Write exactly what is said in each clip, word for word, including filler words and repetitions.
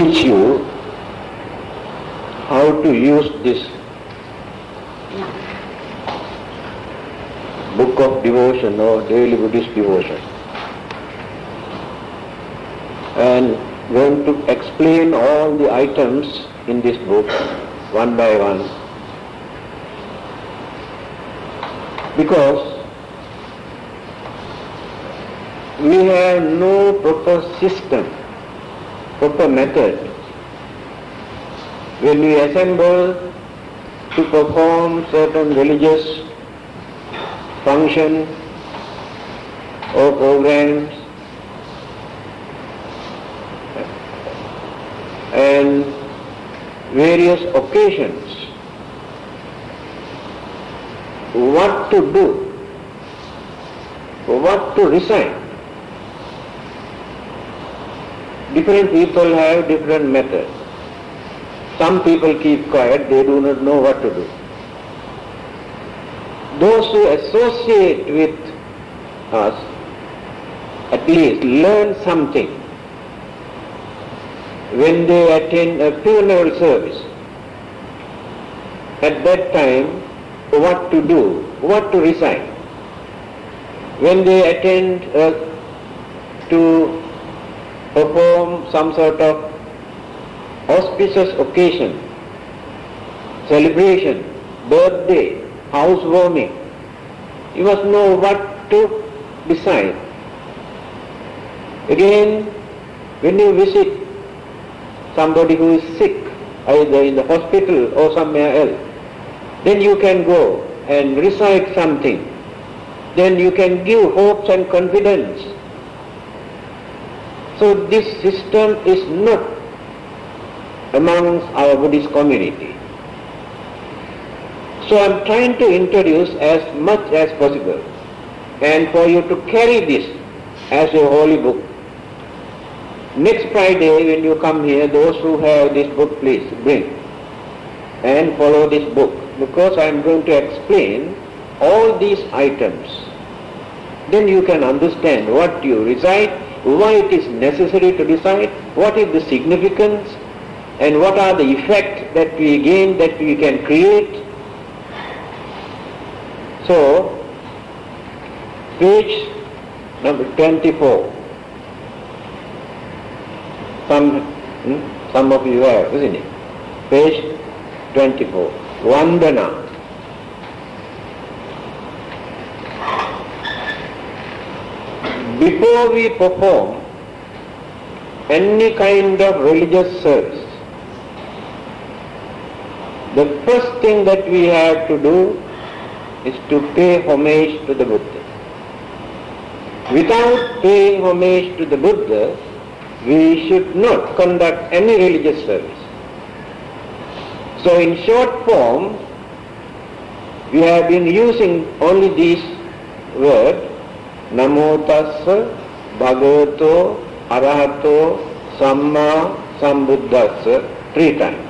teach you how to use this book of devotion or daily Buddhist devotion, and going to explain all the items in this book one by one, because we have no proper system, proper method. When we assemble to perform certain religious function or programs, and various occasions, what to do, what to recite. Different people have different methods. Some people keep quiet, they do not know what to do. Those who associate with us at least learn something when they attend a funeral service. At that time, what to do, what to recite. When they attend uh, to perform some sort of auspicious occasion, celebration, birthday, housewarming, you must know what to decide. Again, when you visit somebody who is sick, either in the hospital or somewhere else, then you can go and recite something. Then you can give hopes and confidence. So this system is not amongst our Buddhist community. So I am trying to introduce as much as possible, and for you to carry this as a holy book. Next Friday when you come here, those who have this book, please bring and follow this book, because I am going to explain all these items. Then you can understand what you recite, why it is necessary to recite, what is the significance, and what are the effects that we gain, that we can create. So, page number twenty-four. Some, hmm, some of you have, isn't it? Page twenty-four. Vandana. Before we perform any kind of religious service, the first thing that we have to do is to pay homage to the Buddha. Without paying homage to the Buddha, we should not conduct any religious service. So in short form, we have been using only these words, Namo Tassa Bhagavato Arahato Samma Sambuddhassa, three times.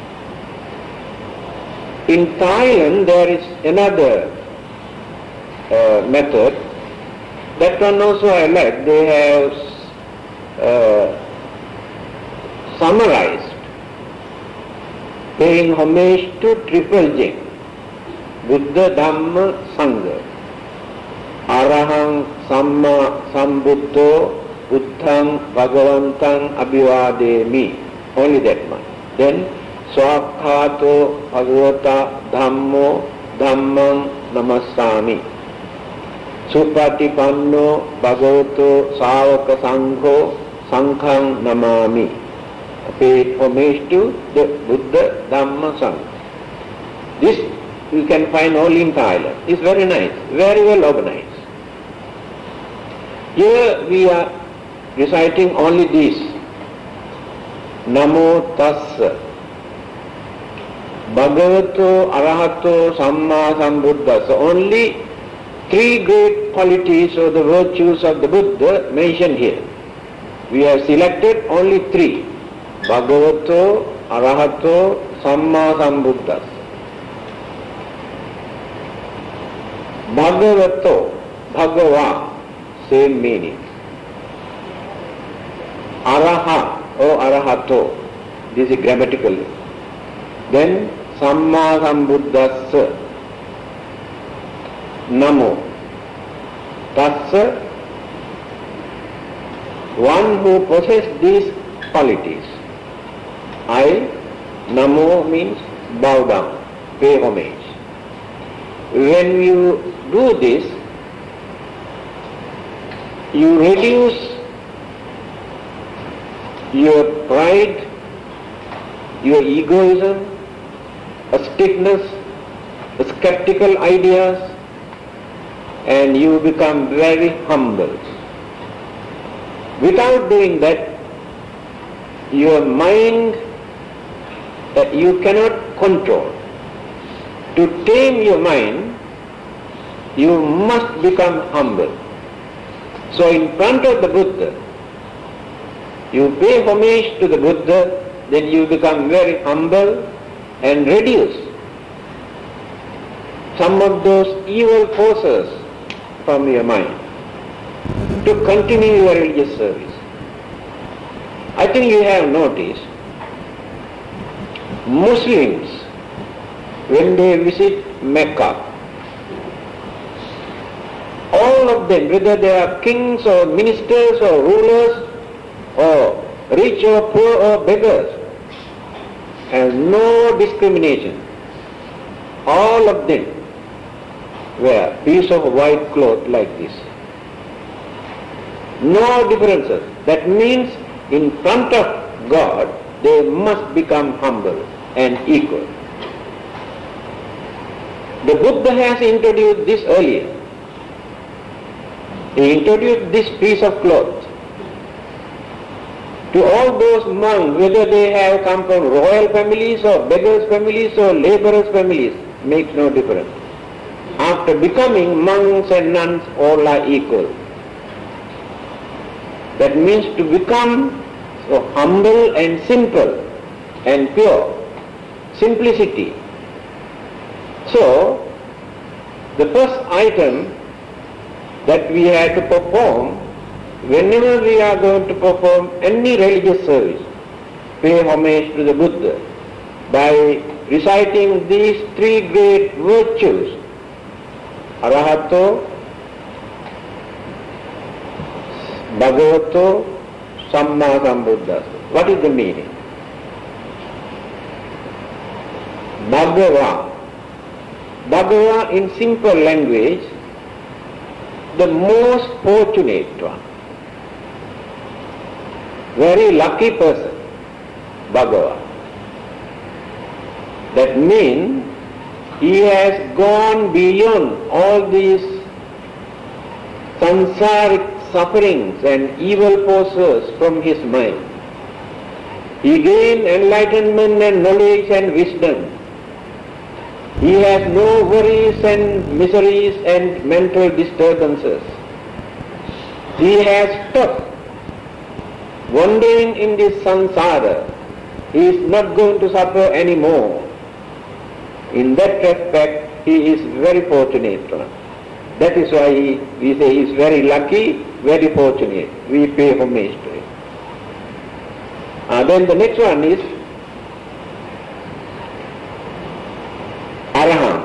In Thailand there is another uh, method. That one also I like. They have uh, summarized, paying homage to triple J, Buddha, Dhamma, Sangha. Arahang Samma Sambuddho Buddhang Bhagavantang Abhivademi. Only that one. Then Swakhato Bhagavata Dhammo Dhammang Namassami. Supatipanno Bhagavato Savaka Sangho Sanghang Namami. Pay homage to the Buddha, Dhamma, Sangha. This you can find only in Thailand. It's very nice, very well organized. Here we are reciting only this. Namo Tassa Bhagavato Arahato Samma Sambuddhassa. Only three great qualities or the virtues of the Buddha mentioned here. We have selected only three. Bhagavato Arahato Samma Sambuddhassa. Bhagavato, Bhagava, same meaning. Araha or Arahato, This is grammatically. Then Samma Sambuddhassa Namo Tassa, one who possesses these qualities. I, Namo means bow down, pay homage. When you do this, you reduce your pride, your egoism, a stiffness, a skeptical ideas, and you become very humble. Without doing that, your mind uh, you cannot control. To tame your mind, you must become humble. So in front of the Buddha, you pay homage to the Buddha, then you become very humble and reduce some of those evil forces from your mind to continue your religious service. I think you have noticed Muslims, when they visit Mecca, all of them, whether they are kings or ministers or rulers or rich or poor or beggars, have no discrimination. All of them wear a piece of white cloth like this. No differences. That means in front of God they must become humble and equal. The Buddha has introduced this earlier. He introduced this piece of cloth to all those monks, whether they have come from royal families or beggars' families or laborers' families, makes no difference. After becoming monks and nuns, all are equal. That means to become so humble and simple and pure. Simplicity. So, the first item that we have to perform whenever we are going to perform any religious service, pay homage to the Buddha by reciting these three great virtues: Arahato, Bhagavato, Samma Sambuddhassa. What is the meaning? Bhagava. Bhagava in simple language, the most fortunate one. Very lucky person, Bhagava. That means he has gone beyond all these samsaric sufferings and evil forces from his mind. He gained enlightenment and knowledge and wisdom. He has no worries and miseries and mental disturbances. He has stopped wandering in this samsara. He is not going to suffer anymore. In that respect, he is very fortunate. That is why he, we say he is very lucky, very fortunate. We pay homage to him. Uh, then the next one is Arahant.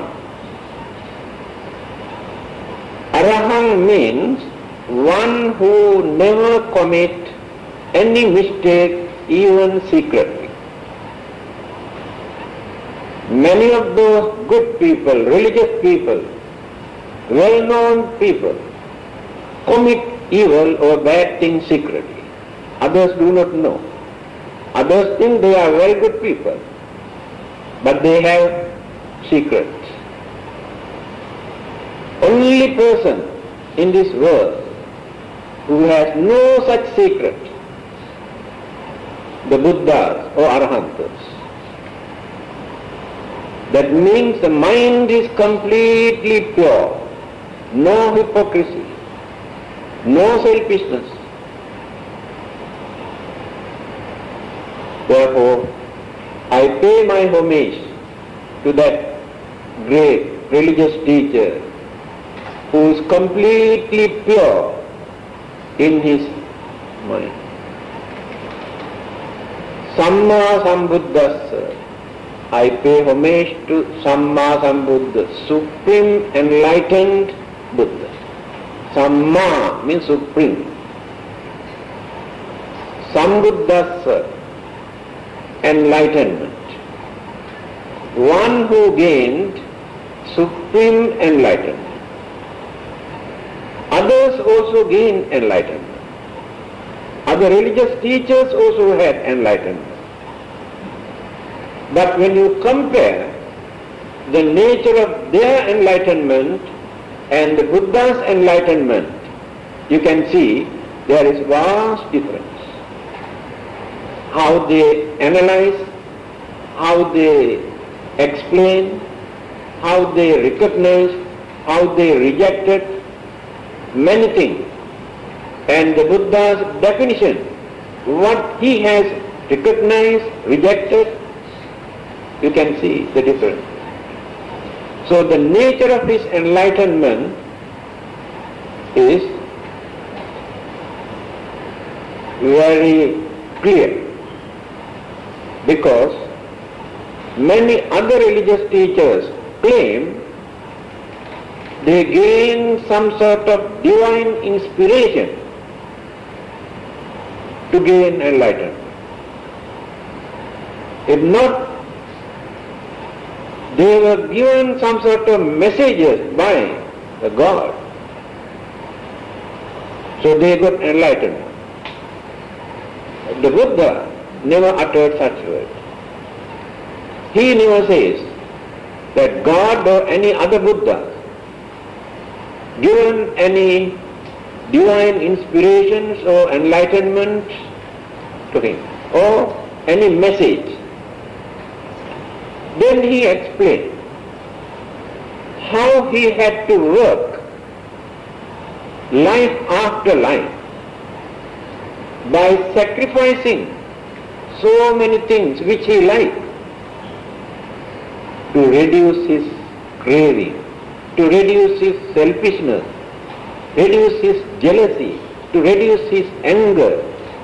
Arahant means one who never commits any mistake, even secretly. Many of those good people, religious people, well-known people, commit evil or bad things secretly. Others do not know. Others think they are very good people, but they have secrets. Only person in this world who has no such secret, the Buddhas or Arahantas. That means the mind is completely pure, no hypocrisy, no selfishness. Therefore, I pay my homage to that great religious teacher who is completely pure in his mind. Samma Sambuddhassa. I pay homage to Samma Sambuddha, Supreme Enlightened Buddha. Samma means Supreme. Sambuddhassa, enlightenment. One who gained supreme enlightenment. Others also gained enlightenment. Other religious teachers also had enlightenment. But when you compare the nature of their enlightenment and the Buddha's enlightenment, you can see there is vast difference. How they analyze, how they explain, how they recognize, how they rejected many things. And the Buddha's definition, what he has recognized, rejected, you can see the difference. So the nature of his enlightenment is very clear, because many other religious teachers claim they gain some sort of divine inspiration to gain enlightenment. If not, they were given some sort of messages by the God, so they got enlightened. The Buddha never uttered such words. He never says that God or any other Buddha given any divine inspirations or enlightenment to him, or any message. Then he explained how he had to work life after life by sacrificing so many things which he liked to reduce his craving, to reduce his selfishness, reduce his jealousy, to reduce his anger.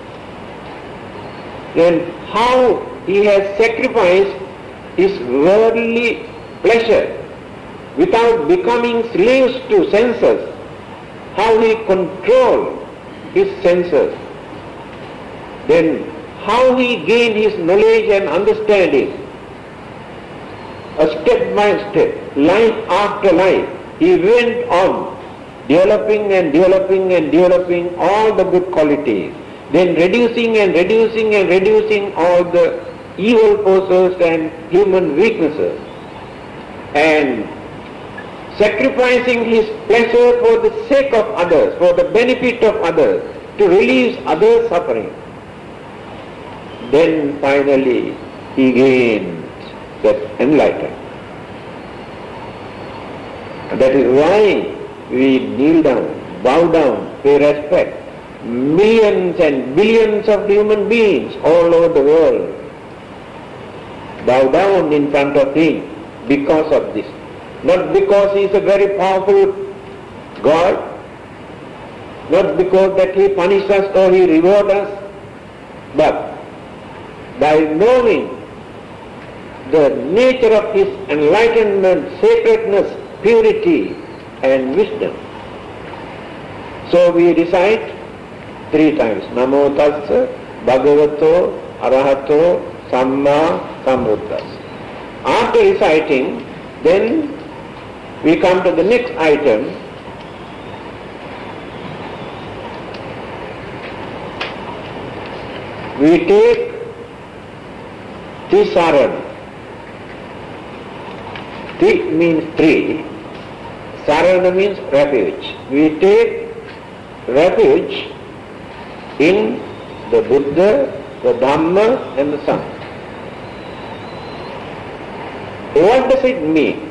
Then how he has sacrificed his worldly pleasure without becoming slaves to senses, how he controlled his senses. Then how he gained his knowledge and understanding. A step by step, life after life, he went on developing and developing and developing all the good qualities, then reducing and reducing and reducing all the evil forces and human weaknesses, and sacrificing his pleasure for the sake of others, for the benefit of others, to relieve others' suffering. Then finally he gained that enlightenment. And that is why we kneel down, bow down, pay respect. Millions and billions of human beings all over the world bow down in front of him because of this. Not because he is a very powerful God, not because that he punishes us or he rewards us, but by knowing the nature of his enlightenment, sacredness, purity and wisdom. So we recite three times, Namo Tassa Bhagavato Arahato Samma Sambuddhassa. After reciting, then we come to the next item. We take Tisarana. Ti means three, Sarana means refuge. We take refuge in the Buddha, the Dhamma and the Sangha. What does it mean?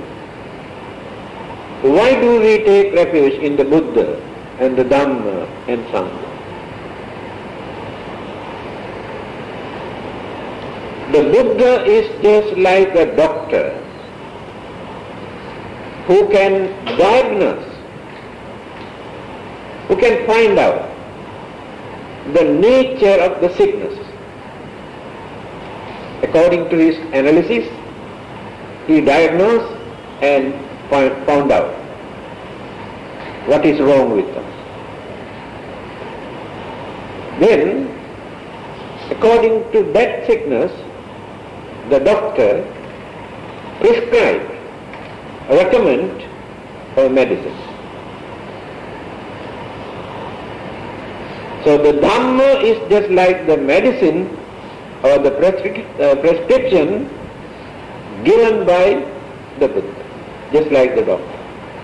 Why do we take refuge in the Buddha and the Dhamma and Sangha? The Buddha is just like a doctor who can diagnose, who can find out the nature of the sickness. according to his analysis, he diagnosed and found out what is wrong with us. Then, according to that sickness, the doctor prescribe, recommend a medicine. So the Dhamma is just like the medicine or the prescri- uh, prescription given by the Buddha, just like the doctor.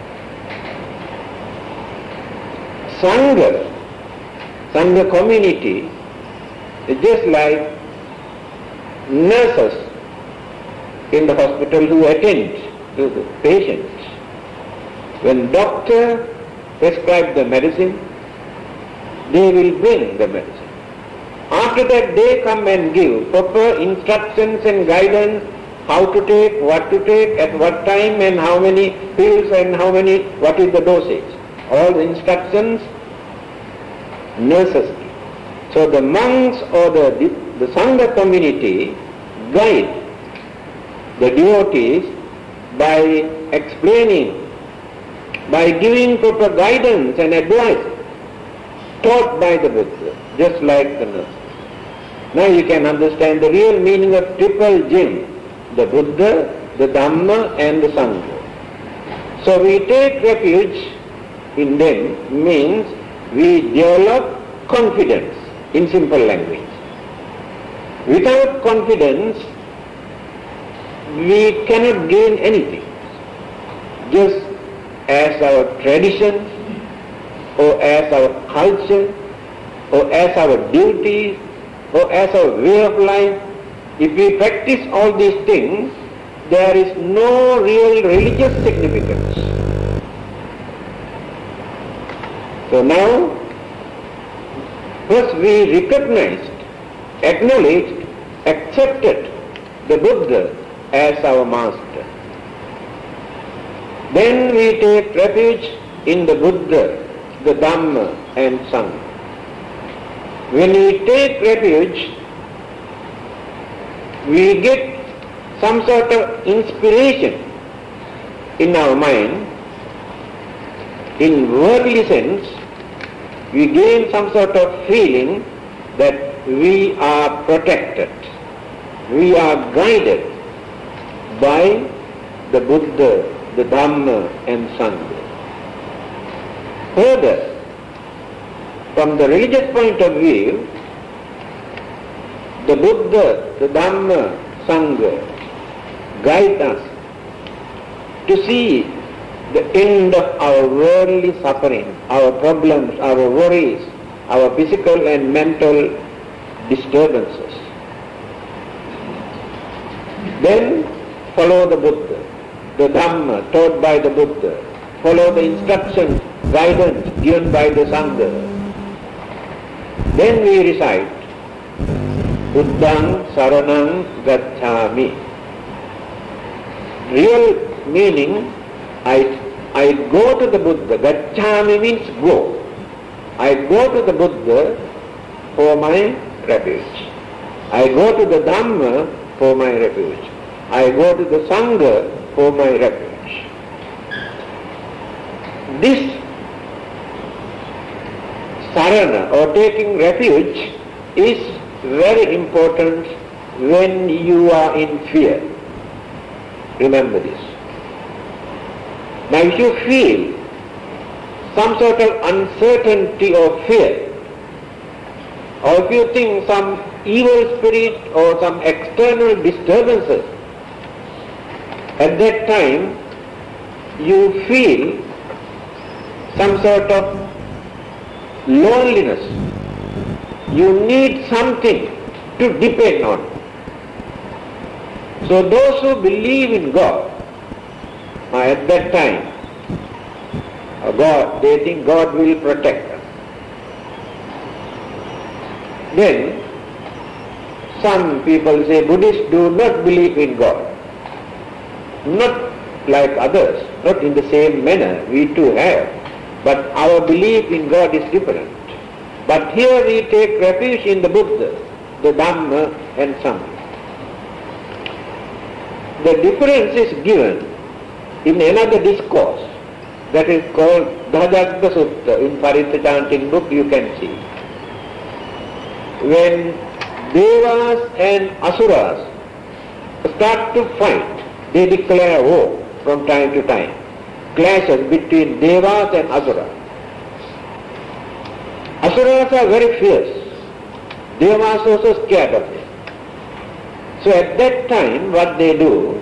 Sangha, Sangha community is just like nurses in the hospital who attend to the patients. When doctor prescribe the medicine, they will bring the medicine. After that they come and give proper instructions and guidance, how to take, what to take, at what time and how many pills and how many, what is the dosage. All the instructions nurses give. So the monks or the, the Sangha community guide the devotees by explaining, by giving proper guidance and advice taught by the Buddha, just like the nurse. Now you can understand the real meaning of triple gem, the Buddha, the Dhamma and the Sangha. So we take refuge in them means we develop confidence in simple language. Without confidence, we cannot gain anything. Just as our traditions, or as our culture, or as our duties, or as our way of life, if we practice all these things, there is no real religious significance. So now, first we recognized, acknowledged, accepted the Buddha as our master. Then we take refuge in the Buddha, the Dhamma and Sangha. When we take refuge, we get some sort of inspiration in our mind. In worldly sense, we gain some sort of feeling that we are protected, we are guided by the Buddha, the Dhamma and Sangha. Further, from the religious point of view, the Buddha, the Dhamma, Sangha guide us to see the end of our worldly suffering, our problems, our worries, our physical and mental disturbances. Then follow the Buddha, the Dhamma taught by the Buddha, follow the instructions, guidance given by the Sangha. Then we recite Buddhaṃ Saraṇaṃ Gacchāmi. Real meaning, I, I go to the Buddha. Gacchāmi means go. I go to the Buddha for my refuge. I go to the Dhamma for my refuge. I go to the Sangha for my refuge. This sarana or taking refuge is very important when you are in fear. Remember this. Now if you feel some sort of uncertainty or fear, or if you think some evil spirit or some external disturbances, at that time you feel some sort of loneliness. You need something to depend on. So those who believe in God, uh, at that time, uh, God, they think God will protect us. Then some people say Buddhists do not believe in God. Not like others, not in the same manner, we too have. But our belief in God is different. But here we take refuge in the Buddha, the Dhamma and Sangha. The difference is given in another discourse that is called Dhajagga Sutta. In Parita chanting book you can see. When Devas and Asuras start to fight, they declare war from time to time. Clashes between Devas and Asuras. Asuras are very fierce. Devas are also scared of them. So at that time what they do,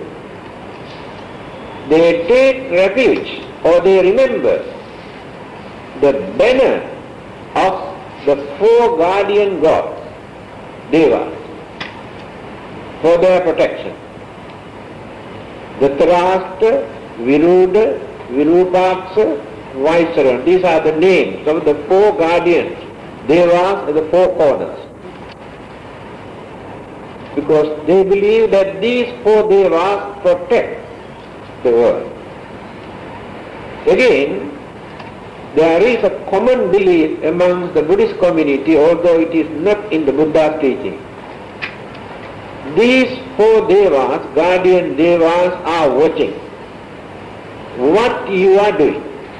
they take refuge or they remember the banner of the four guardian gods, Devas, for their protection. Dhritarashtra, Viruddha, Virupaksha, Vaisarana. These are the names of the four guardians, Devas, the four corners. Because they believe that these four Devas protect the world. Again, there is a common belief among the Buddhist community, although it is not in the Buddha's teaching. These four Devas, guardian Devas, are watching what you are doing.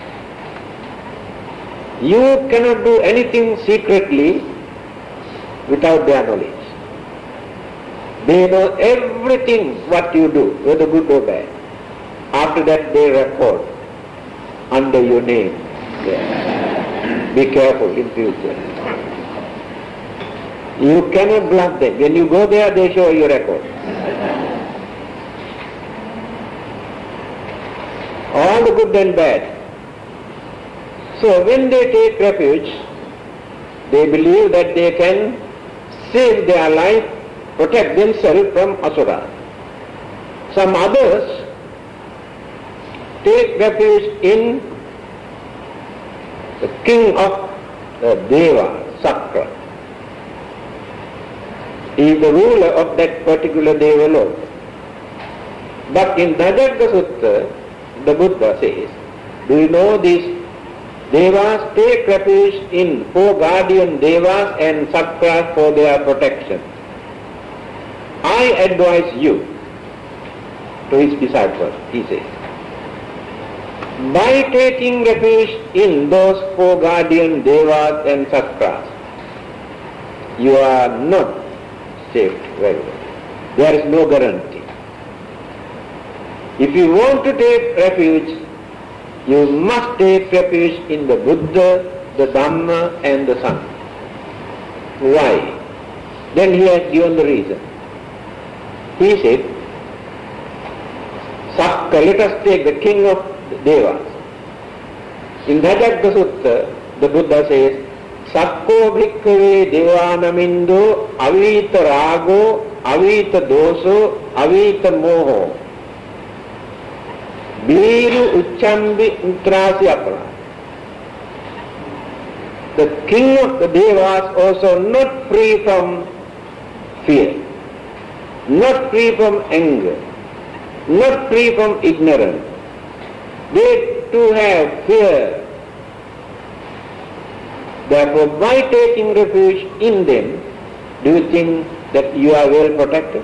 You cannot do anything secretly without their knowledge. They know everything what you do, whether good or bad. After that they record under your name. Yeah. Be careful in future. You cannot bluff them. When you go there, they show you record. All the good and bad. So when they take refuge, they believe that they can save their life, protect themselves from Asura. Some others take refuge in the king of the Deva, Sakra. He is the ruler of that particular Deva Lord. But in Dhajagga Sutta, the Buddha says, do you know these Devas take refuge in four guardian Devas and Sakras for their protection? I advise you, to his disciples, he says, by taking refuge in those four guardian Devas and Sakras, you are not saved very well. There is no guarantee. If you want to take refuge, you must take refuge in the Buddha, the Dhamma and the Sangha. Why? Then he has given the reason. He said, Sakka, let us take the king of the Devas. In Dhajagga Sutta, the Buddha says, Sakko bhikkhave devanamindo avita rago, avita doso, avita moho. Biru uchambi utrasi apara. The king of the Devas also not free from fear, not free from anger, not free from ignorance. They too have fear. Therefore, by taking refuge in them, do you think that you are well protected?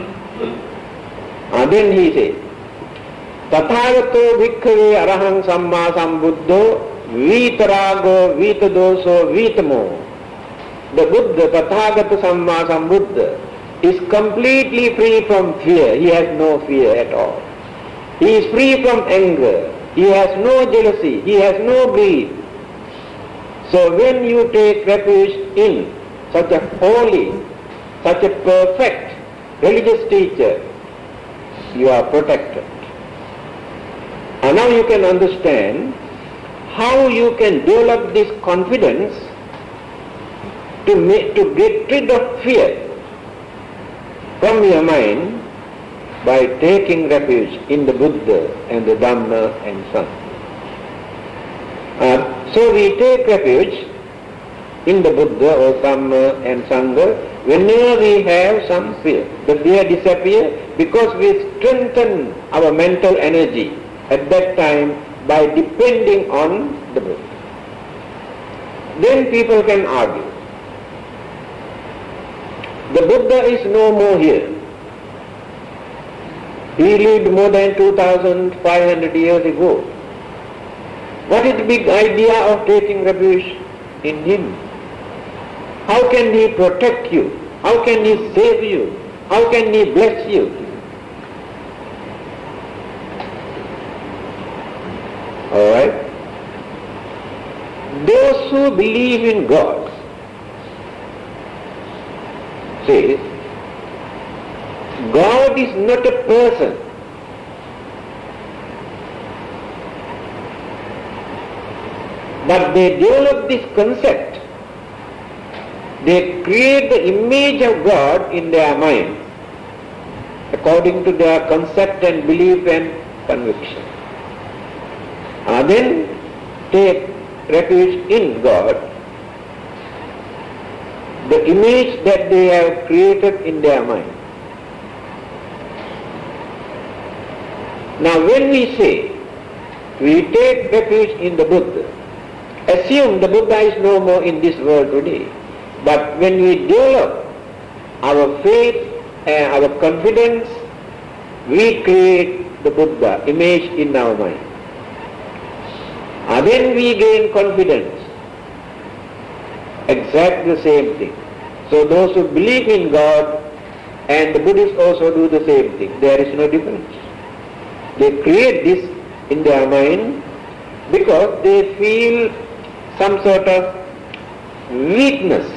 And then he says, Tathagato bhikkhave arahang samma sambuddho vitarago vitadoso vitamo. The Buddha, Tathagata Samma Sambuddha, is completely free from fear. He has no fear at all. He is free from anger. He has no jealousy. He has no greed. So when you take refuge in such a holy, such a perfect religious teacher, you are protected. And now you can understand how you can develop this confidence to make, to get rid of fear from your mind by taking refuge in the Buddha and the Dhamma and Sangha. Uh, so we take refuge in the Buddha or Dhamma and Sangha whenever we have some fear. The fear disappears because we strengthen our mental energy at that time by depending on the Buddha. Then people can argue. The Buddha is no more here. He lived more than two thousand five hundred years ago. What is the big idea of taking refuge in him? How can he protect you? How can he save you? How can he bless you? All right? Those who believe in God say, God is not a person. But they develop this concept. They create the image of God in their mind according to their concept and belief and conviction. And then take refuge in God, the image that they have created in their mind. Now when we say we take refuge in the Buddha, assume the Buddha is no more in this world today, but when we develop our faith and our confidence, we create the Buddha image in our mind. And then we gain confidence. Exactly the same thing. So those who believe in God and the Buddhists also do the same thing. There is no difference. They create this in their mind because they feel some sort of weakness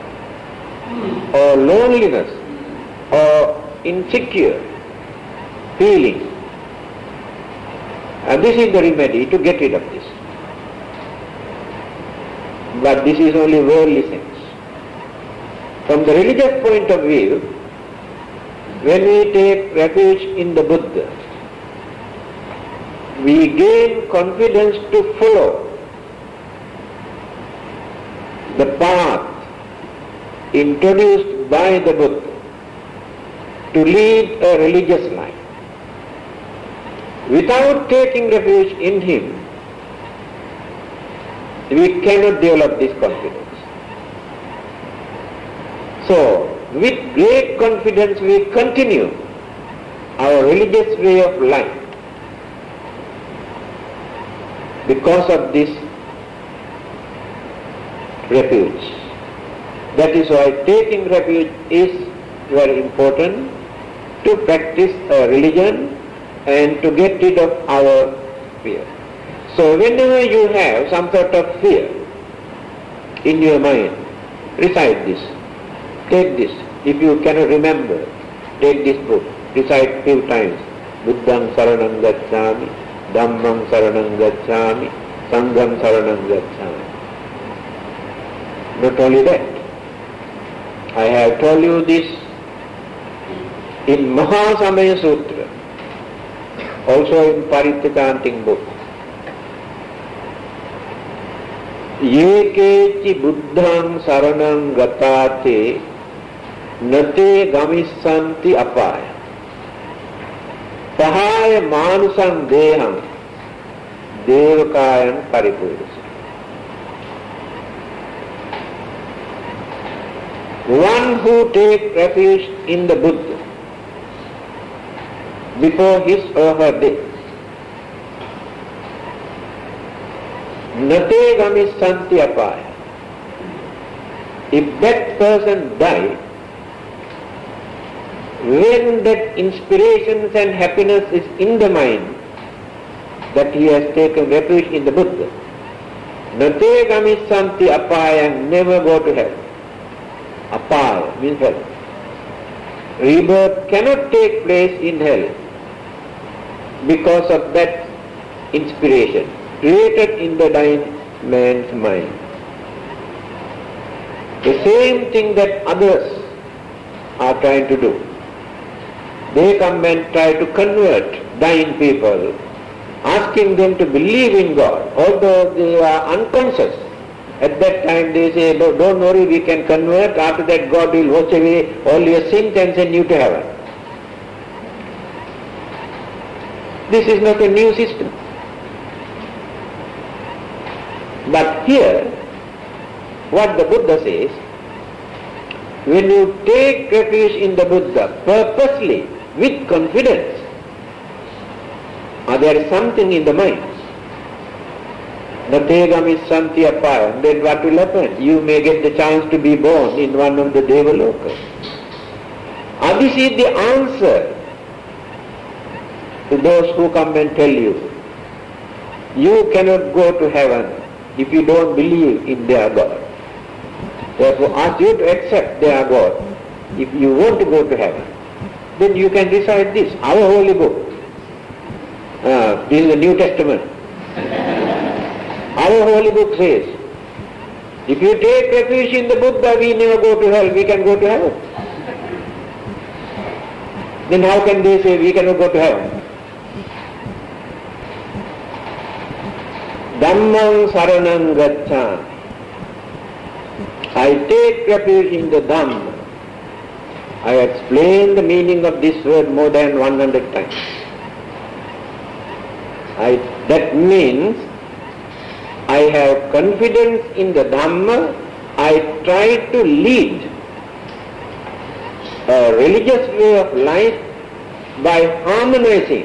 or loneliness or insecure feeling. And this is the remedy to get rid of this. But this is only worldly sense. From the religious point of view, when we take refuge in the Buddha, we gain confidence to follow the path introduced by the Buddha to lead a religious life. Without taking refuge in him, we cannot develop this confidence. So, with great confidence we continue our religious way of life because of this refuge. That is why taking refuge is very important to practice a religion and to get rid of our fear. So whenever you have some sort of fear in your mind, recite this. Take this. If you cannot remember, take this book. Recite few times. Buddham saranam gacchami, Dhammam saranam gacchami, Sangham saranam gacchami. Not only that, I have told you this in Mahasamaya Sutra, also in Parityakanting book. Ye kechi buddham saranam gatate nate gamissanti apaya pahaya manusam deham devakayam paripurusam. One who takes refuge in the Buddha before his or her death, nate gamissanti apaya. If that person dies, when that inspirations and happiness is in the mind that he has taken refuge in the Buddha, nate gamissanti apaya, never go to hell. Apaya means hell. Rebirth cannot take place in hell because of that inspiration created in the dying man's mind. The same thing that others are trying to do. They come and try to convert dying people, asking them to believe in God, although they are unconscious. At that time they say, don't worry, we can convert, after that God will wash away all your sins and send you to heaven. This is not a new system. But here, what the Buddha says, when you take refuge in the Buddha purposely, with confidence, or there is something in the mind. Nategami santi apaya. Then what will happen? You may get the chance to be born in one of the Devalokas. And this is the answer to those who come and tell you, you cannot go to heaven if you don't believe in their God. Therefore, ask you to accept their God if you want to go to heaven. Then you can recite this, our holy book. Uh, this is the New Testament. Our holy book says, if you take refuge in the Buddha, we never go to hell, we can go to heaven. Then how can they say we cannot go to heaven? Dhammam saranam gacchami. I take refuge in the Dhamma. I explained the meaning of this word more than one hundred times. I, that means I have confidence in the Dhamma. I try to lead a religious way of life by harmonizing,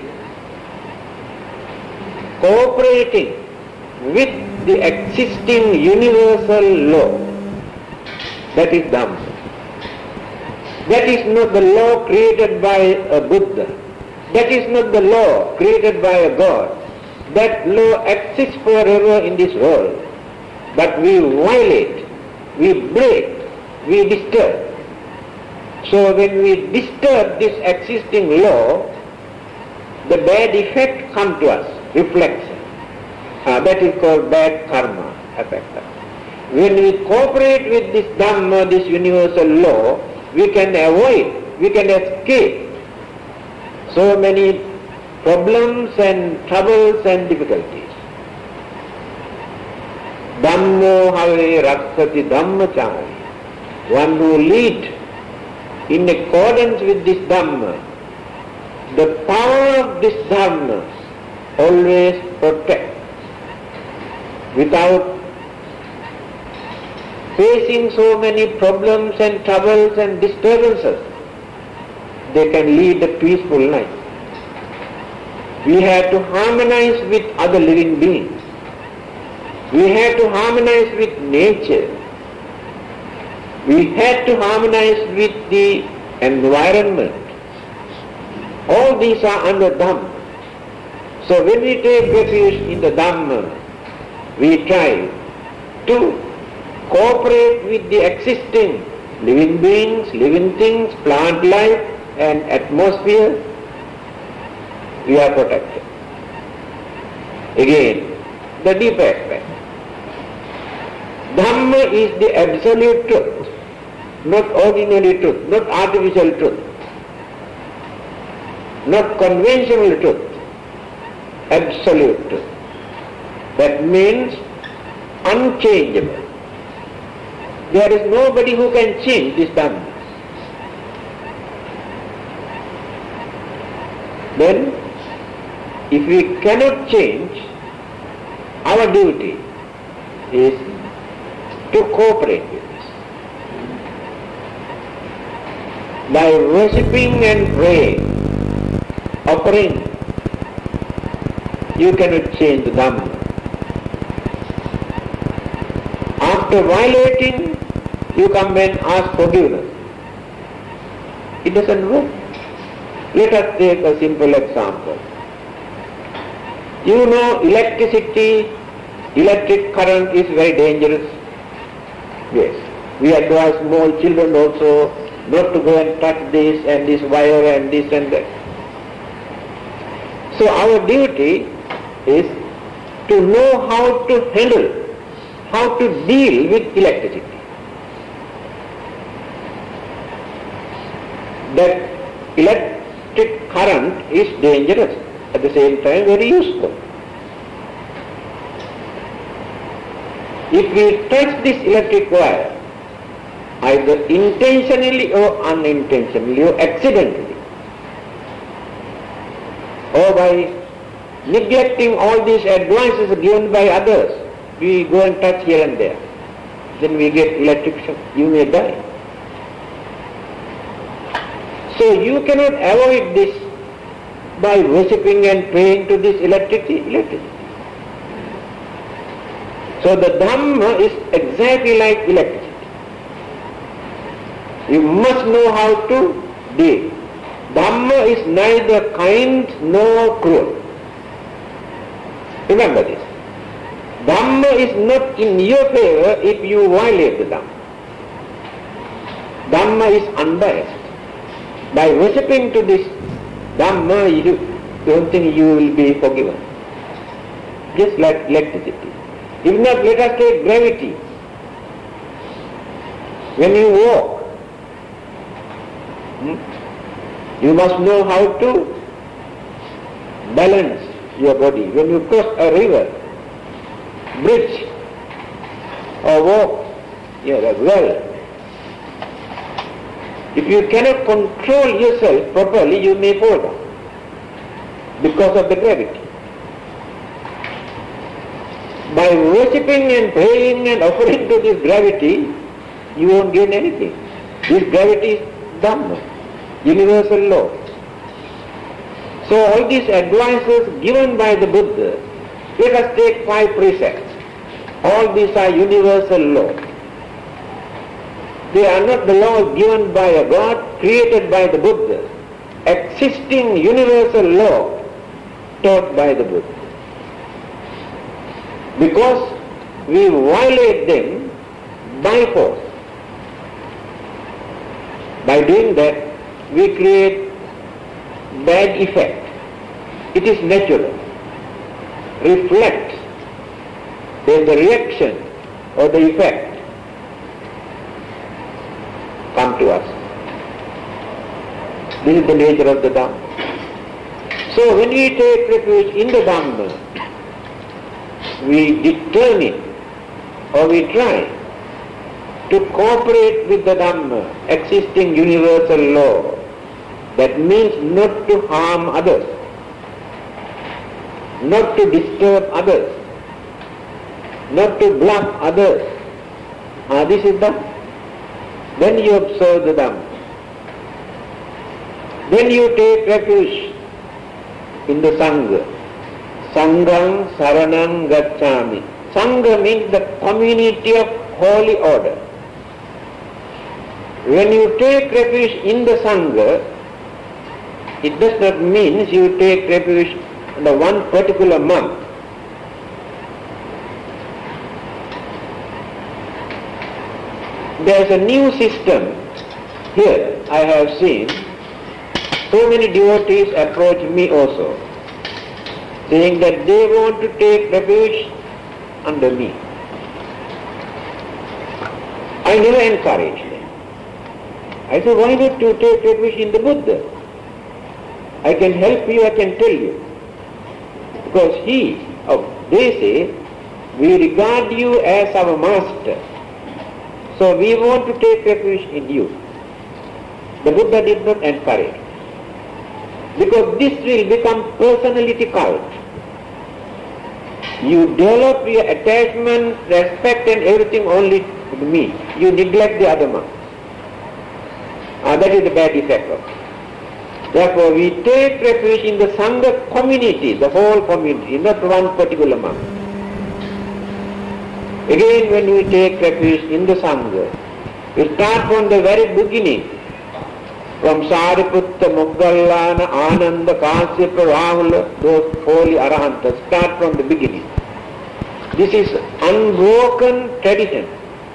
cooperating with the existing universal law. That is Dhamma. That is not the law created by a Buddha. That is not the law created by a God. That law exists forever in this world. But we violate, we break, we disturb. So when we disturb this existing law, the bad effect comes to us, reflection. Uh, that is called bad karma effect. When we cooperate with this Dhamma, this universal law, we can avoid, we can escape so many problems and troubles and difficulties. Dhammo have raksati dhammachari. One who leads in accordance with this Dhamma, the power of this Dhamma always protects. Without facing so many problems and troubles and disturbances, they can lead a peaceful life. We have to harmonize with other living beings. We have to harmonize with nature. We have to harmonize with the environment. All these are under Dhamma. So when we take refuge in the Dhamma, we try to cooperate with the existing living beings, living things, plant life and atmosphere. We are protected. Again, the deep aspect. Dhamma is the absolute truth, not ordinary truth, not artificial truth, not conventional truth, absolute truth. That means unchangeable. There is nobody who can change this Dhamma. Then, if we cannot change, our duty is to cooperate with this. By worshipping and praying, offering, you cannot change the Dhamma. After violating, you come and ask forgiveness. It doesn't work. Let us take a simple example. You know, electricity, electric current is very dangerous. Yes. We advise small children also not to go and touch this and this wire and this and that. So our duty is to know how to handle, how to deal with electricity. That electric current is dangerous, at the same time very useful. If we touch this electric wire, either intentionally or unintentionally or accidentally, or by neglecting all these advices given by others, we go and touch here and there, then we get electric shock, you may die. So you cannot avoid this by worshipping and praying to this electricity. electricity. So the Dhamma is exactly like electricity. You must know how to deal. Dhamma is neither kind nor cruel. Remember this. Dhamma is not in your favor if you violate the Dhamma. Dhamma is unbiased. By worshipping to this Dhamma, you don't think you will be forgiven. Just like electricity. If not, let us take gravity. When you walk, hmm, you must know how to balance your body. When you cross a river, bridge, or walk, yeah, a well, if you cannot control yourself properly, you may fall down because of the gravity. By worshipping and praying and offering to this gravity, you won't gain anything. This gravity is Dhamma, universal law. So all these advices given by the Buddha, let us take five precepts. All these are universal laws. They are not the laws given by a God, created by the Buddha. Existing universal law taught by the Buddha. Because we violate them by force. By doing that, we create bad effect. It is natural. Reflect, then the reaction or the effect come to us. This is the nature of the Dhamma. So when we take refuge in the Dhamma, we determine or we try to cooperate with the Dhamma, existing universal law. That means not to harm others, not to disturb others, not to bluff others. Ah, this is Dhamma. Then you observe the Dhamma. Then you take refuge in the Sangha. Sangham Saranam Gacchami. Sangha means the community of holy order. When you take refuge in the Sangha, it does not mean you take refuge in the one particular monk. There is a new system here. I have seen so many devotees approach me also, saying that they want to take refuge under me. I never encourage them. I say, why not to take refuge in the Buddha? I can help you, I can tell you. Because he, oh, they say, we regard you as our master. So we want to take refuge in you. The Buddha did not encourage. Because this will become personality cult. You develop your attachment, respect and everything only to me. You neglect the other monks. Ah, that is the bad effect of it. Therefore we take refuge in the Sangha community, the whole community, not one particular monk. Again, when we take refuge in the Sangha, we start from the very beginning. From Sariputta, Moggallana, Ananda, Kasyapa, Rahula, those holy Arahantas, start from the beginning. This is unbroken tradition.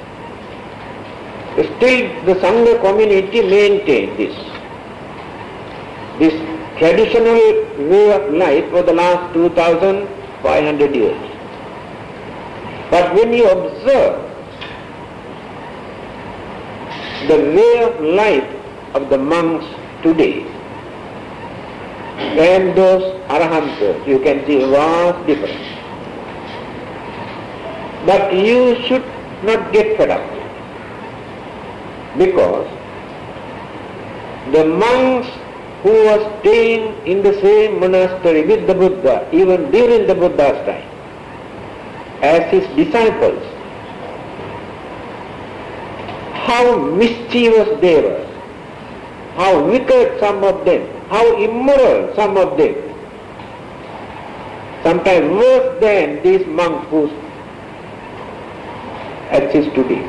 Still the Sangha community maintains this. This traditional way of life for the last two thousand five hundred years. But when you observe the way of life of the monks today and those Arahantas, you can see vast difference. But you should not get fed up, because the monks who were staying in the same monastery with the Buddha, even during the Buddha's time, as his disciples, how mischievous they were, how wicked some of them, how immoral some of them. Sometimes worse than these monks who exist today.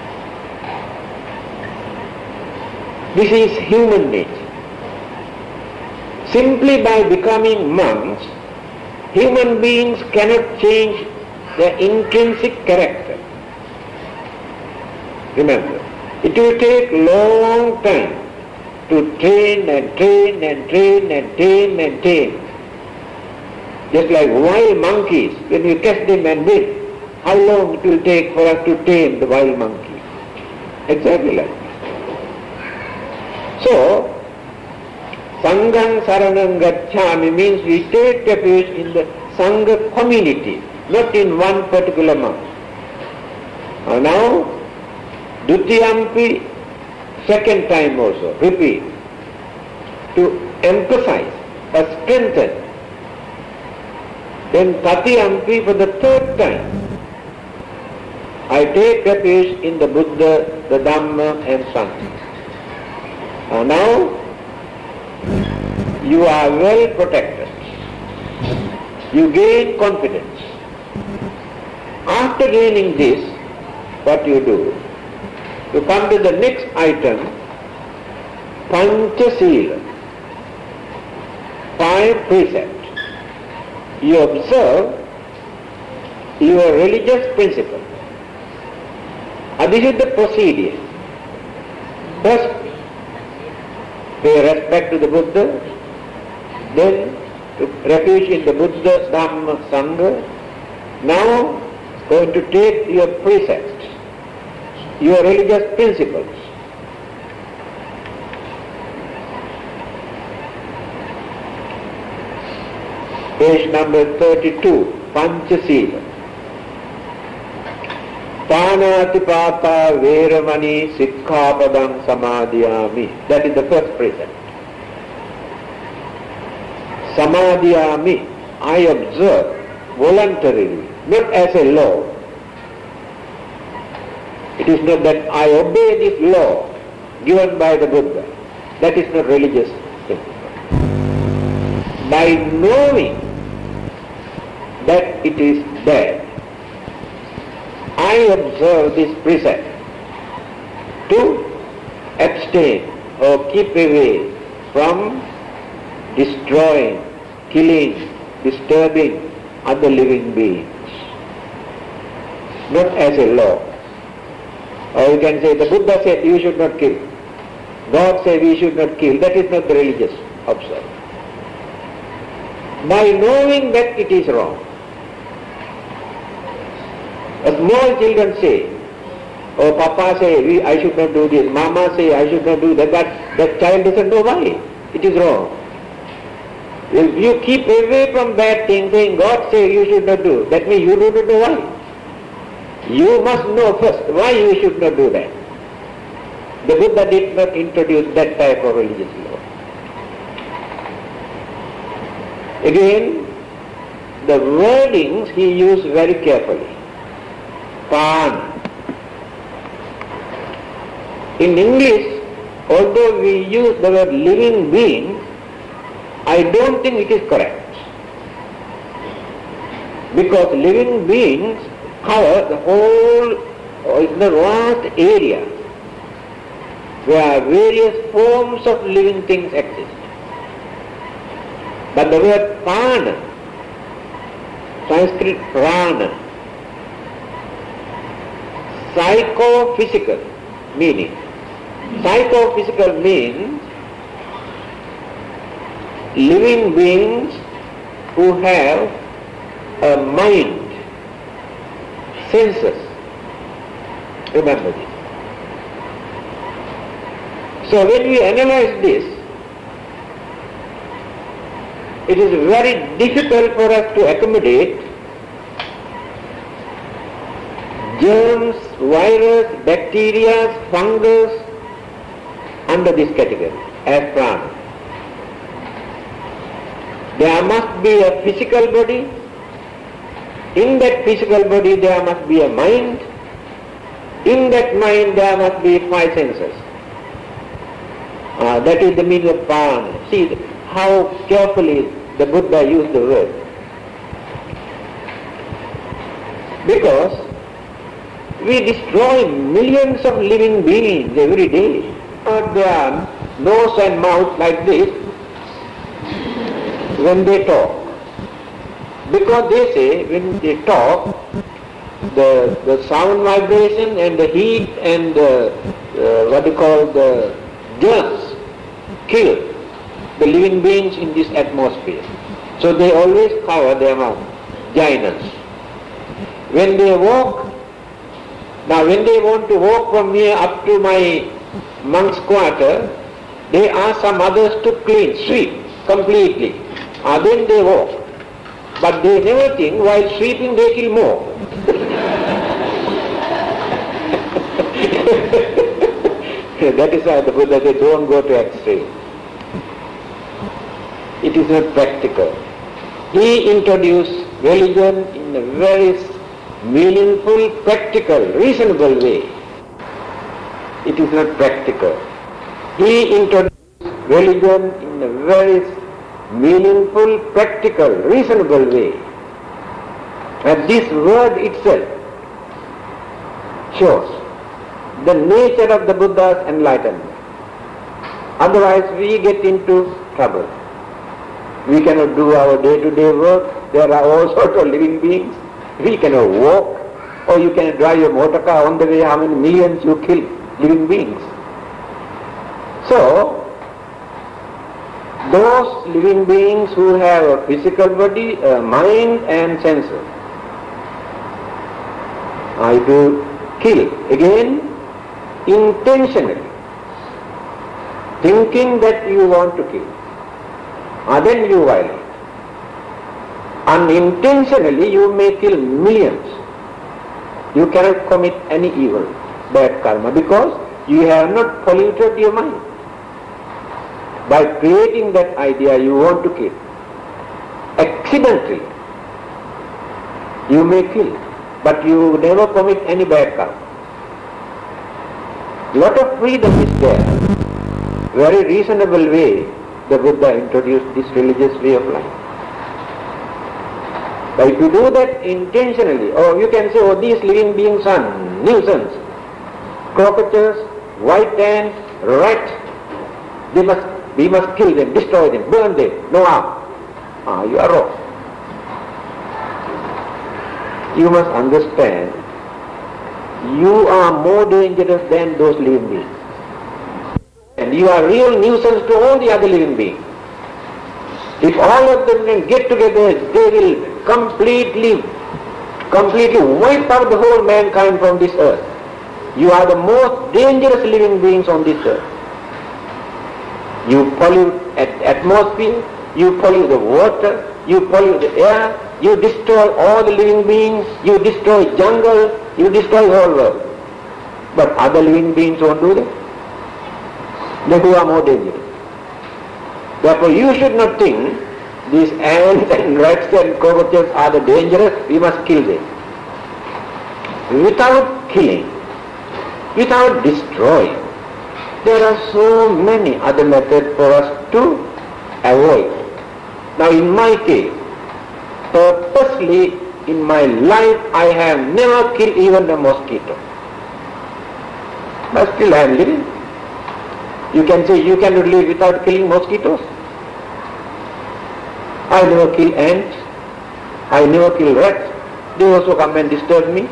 This is human nature. Simply by becoming monks, human beings cannot change their intrinsic character. Remember, it will take long time to train and train and train and train and train. Just like wild monkeys, when you catch them and whip, how long it will take for us to tame the wild monkey? Exactly like that. So, Sangham Saranam Gacchami means we take refuge in the Sangha community, not in one particular monk. And now, Dutiyampi, second time also, repeat, to emphasize or strengthen. Then Tatiyampi for the third time, I take refuge in the Buddha, the Dhamma and Sangha. And now, you are well protected. You gain confidence. After gaining this, what you do? You come to the next item, Panchasila, five precepts. You observe your religious principle. And this is the procedure. First, pay respect to the Buddha, then to refuge in the Buddha, Dhamma, Sangha. Now, going to take your precepts, your religious principles. Page number thirty-two, Panchasila. Panatipata Veramani Sikkhapadam Samadhyami. That is the first precept. Samadhyami, I observe voluntarily, not as a law. It is not that I obey this law given by the Buddha. That is not religious principle. By knowing that it is bad, I observe this precept to abstain or keep away from destroying, killing, disturbing other living beings. Not as a law. Or you can say the Buddha said you should not kill. God said we should not kill. That is not the religious observance. By knowing that it is wrong. A small children say, oh Papa say we, I should not do this, Mama say I should not do that, but that child doesn't know why. It is wrong. If you keep away from bad things saying God say you should not do, that means you do not know why. You must know first why you should not do that. The Buddha did not introduce that type of religious law. Again, the wordings he used very carefully. Pan. In English, although we use the word living being, I don't think it is correct. Because living beings cover the whole, or in the vast area where various forms of living things exist. But the word Pana, Sanskrit Prana, psychophysical meaning. Psychophysical means living beings who have a mind, senses. Remember this. So when we analyze this, it is very difficult for us to accommodate germs, virus, bacteria, fungus under this category as prana. There must be a physical body. In that physical body there must be a mind. In that mind there must be five senses. Uh, that is the meaning of parana. See how carefully the Buddha used the word. Because we destroy millions of living beings every day. But their nose and mouth like this when they talk. Because they say when they talk, the, the sound vibration and the heat and the, uh, what you call the germs kill the living beings in this atmosphere. So they always cover their mouth, giants. When they walk, now when they want to walk from here up to my monk's quarter, they ask some others to clean, sweep completely. And then they walk. But they never think while sweeping they kill more. That is why the Buddha said, don't go to extreme. It is not practical. He introduced religion in a very meaningful, practical, reasonable way. It is not practical. He introduced religion in a very meaningful, practical, reasonable way. And this word itself shows the nature of the Buddha's enlightenment. Otherwise we get into trouble. We cannot do our day-to-day work. There are all sorts of living beings. We cannot walk. Or you can drive your motor car on the way, how many millions you kill living beings. So, those living beings who have a physical body, a mind and senses, I do kill again intentionally, thinking that you want to kill, and then you violate. Unintentionally you may kill millions. You cannot commit any evil, bad karma, because you have not polluted your mind. By creating that idea you want to kill. Accidentally you may kill, but you never commit any bad karma. Lot of freedom is there. Very reasonable way the Buddha introduced this religious way of life. But if you do that intentionally, or you can say, oh, these living beings are nuisance, cockroaches, white ants, rats, they must, we must kill them, destroy them, burn them, no harm. Ah, you are wrong. You must understand, you are more dangerous than those living beings. And you are real nuisance to all the other living beings. If all of them can get together, they will completely, completely wipe out the whole mankind from this earth. You are the most dangerous living beings on this earth. You pollute the atmosphere, you pollute the water, you pollute the air, you destroy all the living beings, you destroy jungle, you destroy the whole world. But other living beings won't do that. They who are more dangerous. Therefore you should not think these ants and rats and cockroaches are the dangerous, we must kill them. Without killing, without destroying, there are so many other methods for us to avoid. Now in my case, purposely in my life I have never killed even a mosquito. But still I am living. You can say you cannot live without killing mosquitoes. I never kill ants. I never kill rats. They also come and disturb me.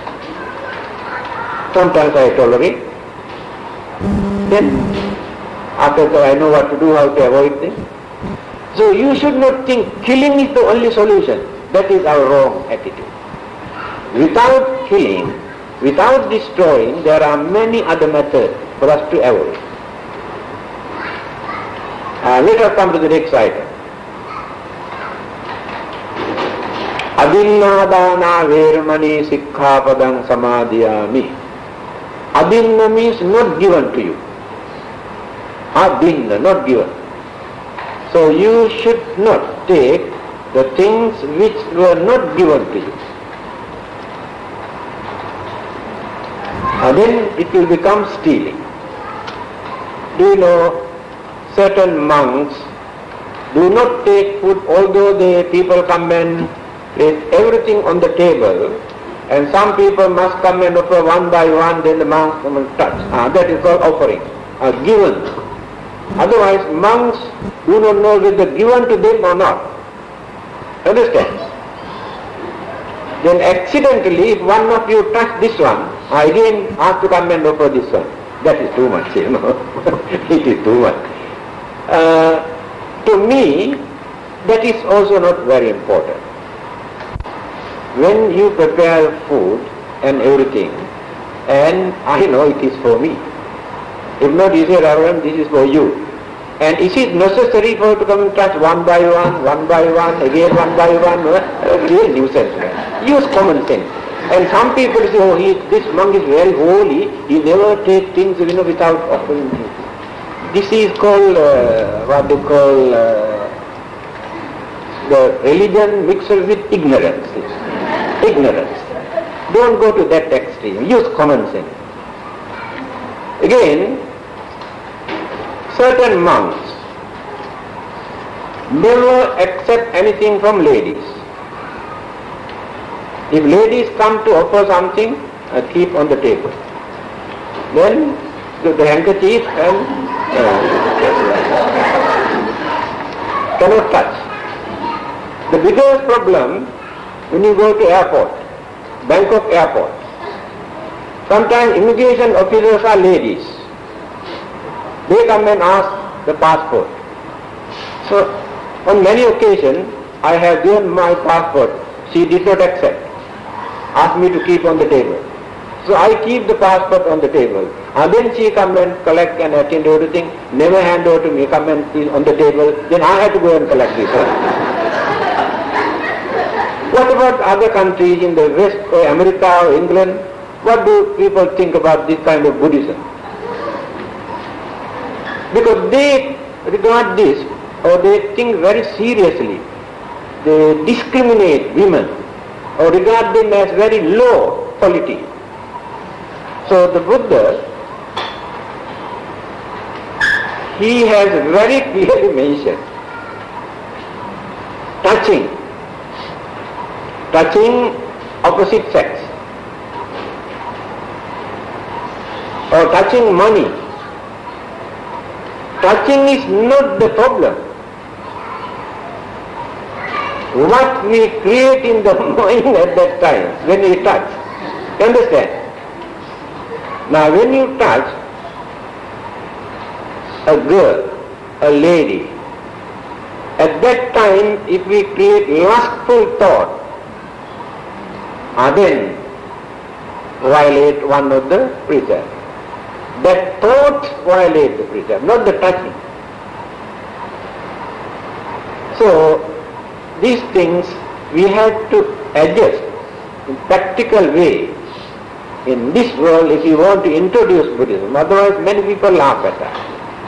Sometimes I tolerate. Then after that I know what to do, how to avoid them. So you should not think killing is the only solution. That is our wrong attitude. Without killing, without destroying, there are many other methods for us to avoid. Uh, let us come to the next item. Adinna veramani sikkhapadang samadhiyami. Adinna means not given to you. Adinna, not given. So you should not take the things which were not given to you. And then it will become stealing. Do you know certain monks do not take food, although the people come and place everything on the table, and some people must come and offer one by one, then the monks come and touch. Ah, that is called offering, ah, given. Otherwise, monks do not know whether given to them or not. Understand? Then accidentally, if one of you touch this one, ah, again ask to come and offer this one. That is too much, you know. It is too much. Uh, to me, that is also not very important. When you prepare food and everything, and I know it is for me. If not, you say, Reverend, this is for you. And is it necessary for you to come and touch one by one, one by one, again one by one? Real nuisance. Use common sense. And some people say, oh, he, this monk is very holy, he never takes things, you know, without offering things. This is called, uh, what they call, uh, the religion mixed with ignorance. Ignorance. Don't go to that extreme. Use common sense. Again, certain monks never accept anything from ladies. If ladies come to offer something, uh, keep on the table. Then the, the handkerchief and uh, cannot touch. The biggest problem when you go to airport, Bangkok airport, sometimes immigration officers are ladies. They come and ask the passport. So on many occasions I have given my passport. She did not accept. Asked me to keep on the table. So I keep the passport on the table. And then she come and collect and attend to everything. Never hand over to me. Come and see on the table. Then I have to go and collect this. What about other countries in the West or America or England? What do people think about this kind of Buddhism? Because they regard this, or they think very seriously. They discriminate women or regard them as very low quality. So the Buddha, he has very clearly mentioned touching, touching opposite sex, or touching money. Touching is not the problem. What we create in the mind at that time when we touch. You understand? Now when you touch a girl, a lady, at that time if we create lustful thought, uh, then violate one of the precepts. That thought violate the precept, not the touching. So these things we have to adjust in practical way in this world if you want to introduce Buddhism. Otherwise many people laugh at that.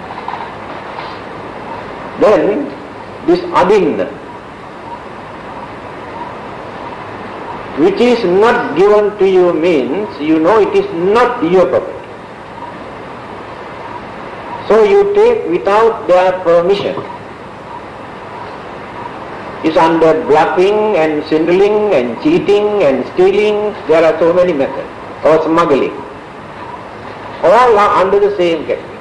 Then this adinna, which is not given to you, means you know it is not your property. So you take without their permission. It's under bluffing and swindling and cheating and stealing. There are so many methods. Or smuggling. All are under the same category.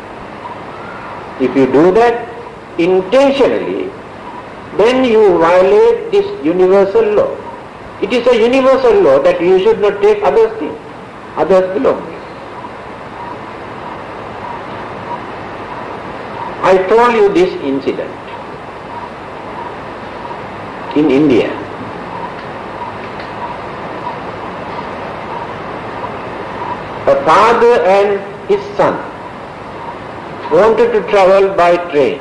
If you do that intentionally, then you violate this universal law. It is a universal law that you should not take others' things. Others belong. I told you this incident in India. A father and his son wanted to travel by train,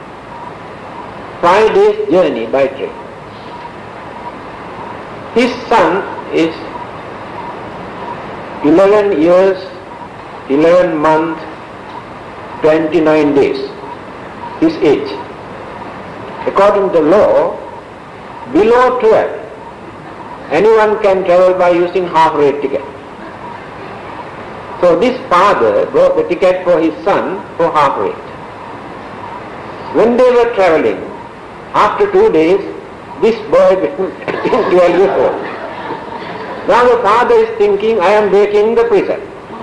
five days journey by train. His son is eleven years, eleven months, twenty-nine days. His age. According to law, below twelve, anyone can travel by using half-rate ticket. So this father bought the ticket for his son for half-rate. When they were traveling, after two days, this boy became twelve years old. Now the father is thinking, I am breaking the precept.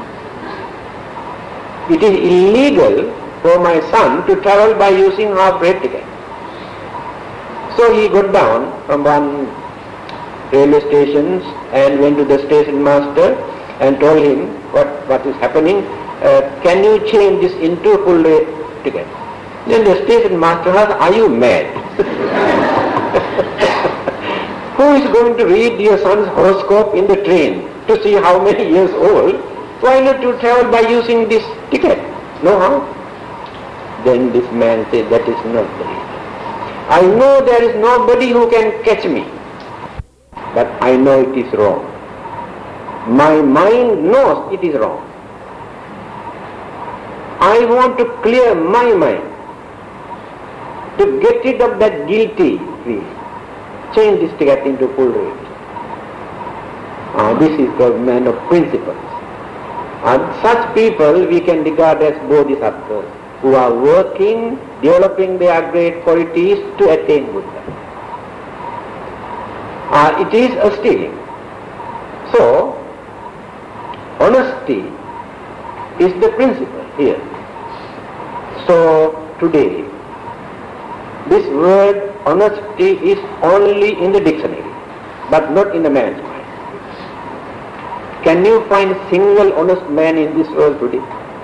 It is illegal for my son to travel by using half-rate ticket. So he got down from one railway station and went to the station master and told him what, what is happening. Uh, can you change this into a full rate ticket? Then the station master asked, are you mad? Who is going to read your son's horoscope in the train to see how many years old? Why not you travel by using this ticket? No how? Then this man said, that is not the reason. I know there is nobody who can catch me, but I know it is wrong. My mind knows it is wrong. I want to clear my mind to get rid of that guilty feeling. Change this ticket into full rate. Uh, this is called man of principles. And such people we can regard as bodhisattvas, who are working, developing their great qualities to attain Buddha. Uh, it is a stealing. So, honesty is the principle here. So, today, this word honesty is only in the dictionary, but not in the man's mind. Can you find a single honest man in this world today?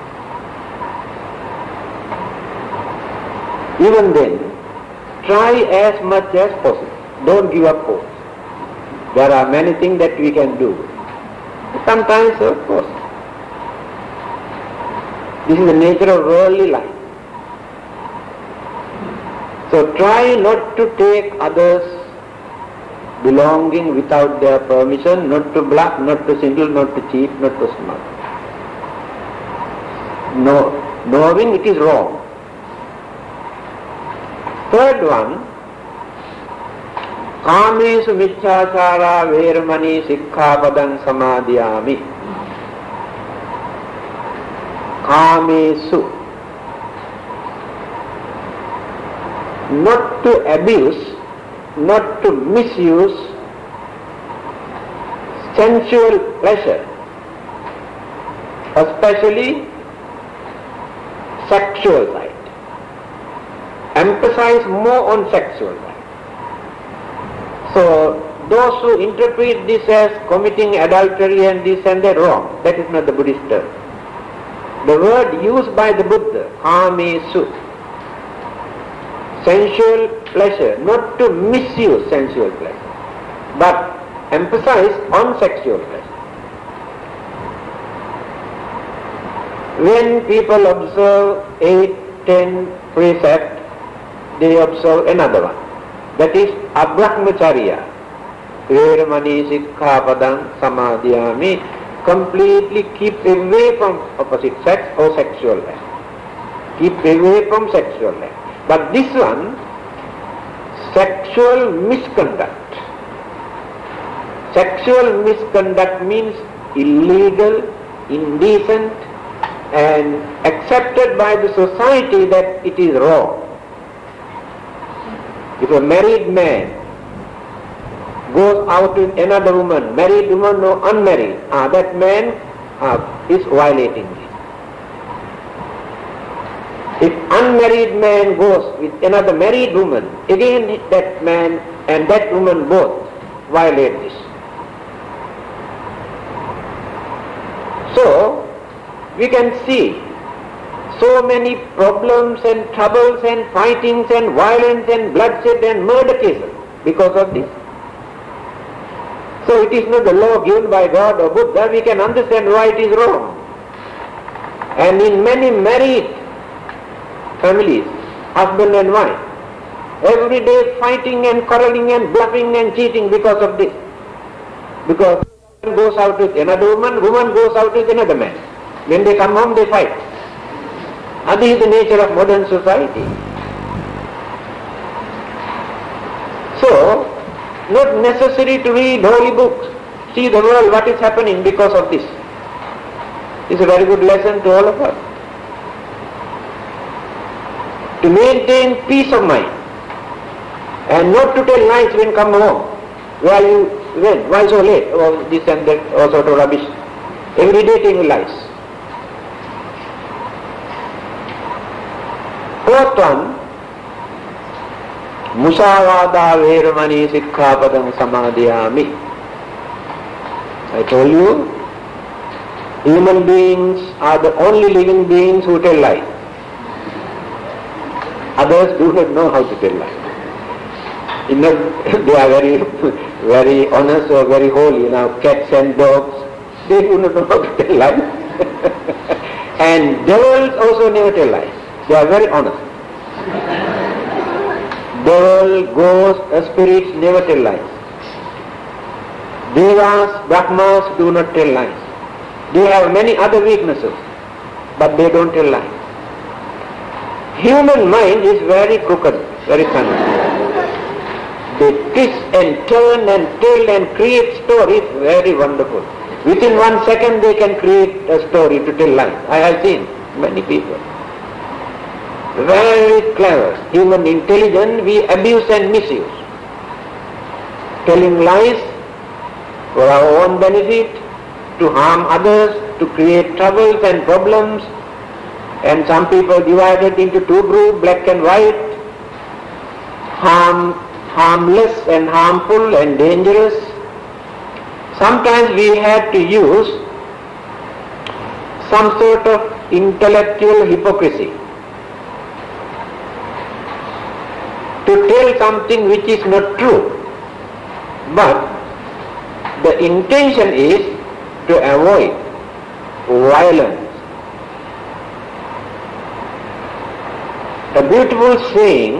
Even then, try as much as possible. Don't give up hope. There are many things that we can do. Sometimes, of course, this is the nature of worldly life. So try not to take others' belonging without their permission, not to bluff, not to swindle, not to cheat, not to smuggle. No, knowing it is wrong. Third one, Kāmesu micchācārā vēramani sikkhapadam samadhiyāmi. Kāmesu. Not to abuse, not to misuse sensual pleasure, especially sexual side. Emphasize more on sexual side. So, those who interpret this as committing adultery and this and that, wrong. That is not the Buddhist term. The word used by the Buddha, kāmesu, sensual pleasure, not to misuse sensual pleasure, but emphasize on sexual pleasure. When people observe eight, ten precepts, they observe another one. That is abrahmacharya. Vēramani sikkhapadam samadhiyāmi. Completely keep away from opposite sex or sexual life. Keep away from sexual life. But this one, sexual misconduct. Sexual misconduct means illegal, indecent, and accepted by the society that it is wrong. If a married man goes out with another woman, married woman or unmarried, ah, that man ah, is violating this. If unmarried man goes with another married woman, again that man and that woman both violate this. So, we can see so many problems and troubles and fightings and violence and bloodshed and murder cases because of this. So it is not the law given by God or Buddha, we can understand why it is wrong. And in many married families, husband and wife, every day fighting and quarreling and bluffing and cheating because of this. Because man goes out with another woman, woman goes out with another man. When they come home, they fight. And this is the nature of modern society. So, not necessary to read holy books. See the world, what is happening because of this. It's a very good lesson to all of us. to maintain peace of mind, and not to tell lies when come home. Where are you went? Why so late? Oh, this and that, all sort of rubbish. Every day telling lies. Fourth one, Musavada Veramani Sikkhapadam Samadhiyami. I told you, human beings are the only living beings who tell lies. Others do not know how to tell lies. You know, they are very, very honest or very holy. You know, cats and dogs, they do not know how to tell lies. And devils also never tell lies. They are very honest. Devil, ghosts, spirits never tell lies. Devas, Brahmas do not tell lies. They have many other weaknesses, but they don't tell lies. Human mind is very crooked, very cunning. They twist and turn and tell and create stories very wonderful. Within one second they can create a story to tell lies. I have seen many people. Very clever. Human intelligence we abuse and misuse. Telling lies for our own benefit, to harm others, to create troubles and problems. And some people divided into two groups, black and white, harm, harmless and harmful and dangerous. Sometimes we had to use some sort of intellectual hypocrisy to tell something which is not true, but the intention is to avoid violence. A beautiful saying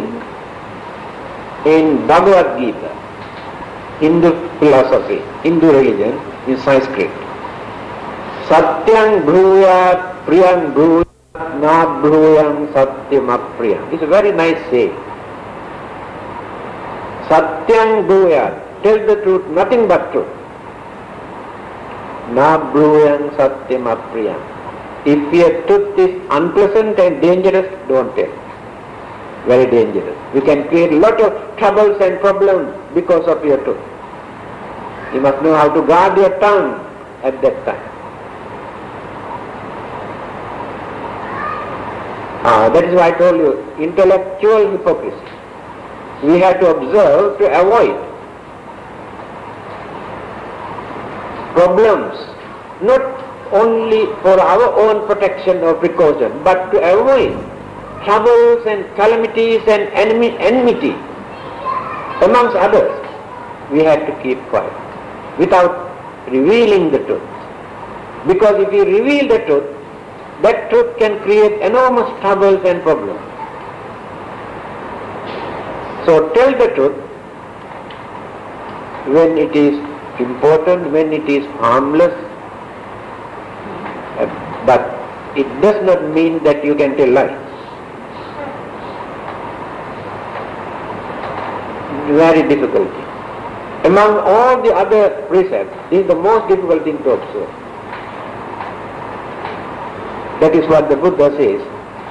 in Bhagavad Gita, Hindu philosophy, Hindu religion, in Sanskrit. Satyam bhruyat priyam bhruyat na bhruyam satyam apriyam. It's a very nice saying. Satyam bhruyat, tell the truth, nothing but truth. Na bhruyam satyam apriyam. If your truth is unpleasant and dangerous, don't tell. Very dangerous. You can create a lot of troubles and problems because of your truth. You must know how to guard your tongue at that time. Ah, that is why I told you, intellectual hypocrisy. We have to observe to avoid problems, not only for our own protection or precaution, but to avoid troubles and calamities and enemy, enmity amongst others. We have to keep quiet without revealing the truth. Because if we reveal the truth, that truth can create enormous troubles and problems. So tell the truth when it is important, when it is harmless, but it does not mean that you can tell lies. Very difficult thing. Among all the other precepts, this is the most difficult thing to observe. That is what the Buddha says.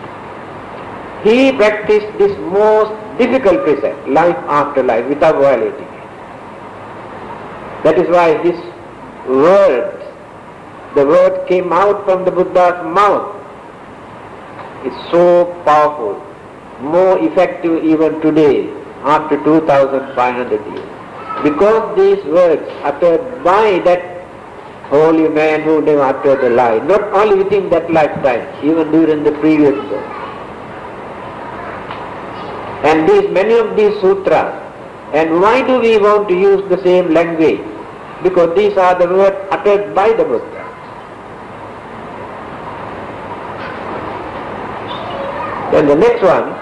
He practiced this most difficult precept, life after life, without violating it. That is why his words, the word came out from the Buddha's mouth, is so powerful, more effective even today, after two thousand five hundred years. Because these words uttered by that holy man who never uttered a lie, not only within that lifetime, even during the previous birth. And these, many of these sutras, and why do we want to use the same language? Because these are the words uttered by the Buddha. Then the next one,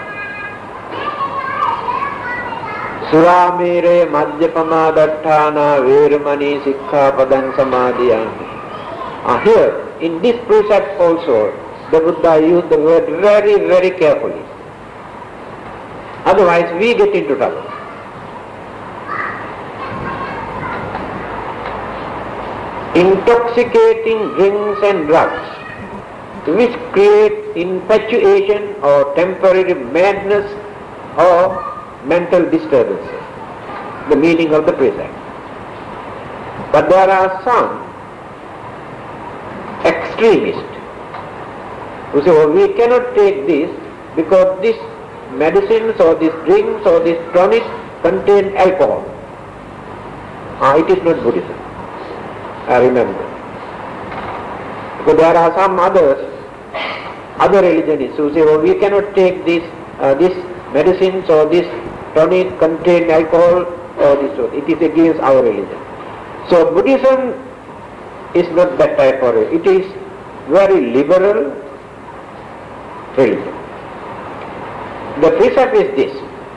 Suramere Madhyapama Datthana Veramani Sikkhapadam Samadhiyami. Ah, here, in this precept also, the Buddha used the word very, very carefully. Otherwise, we get into trouble. Intoxicating drinks and drugs, which create infatuation or temporary madness or mental disturbances, the meaning of the precept. But there are some extremists who say, oh, we cannot take this because this medicines or these drinks or this tonic contain alcohol. Ah, it is not Buddhism, I remember. Because there are some others, other religionists who say, oh, we cannot take this, uh, this medicines or this tonic contain alcohol or this, or it is against our religion. So Buddhism is not that type of religion. It is very liberal religion. The precept is this: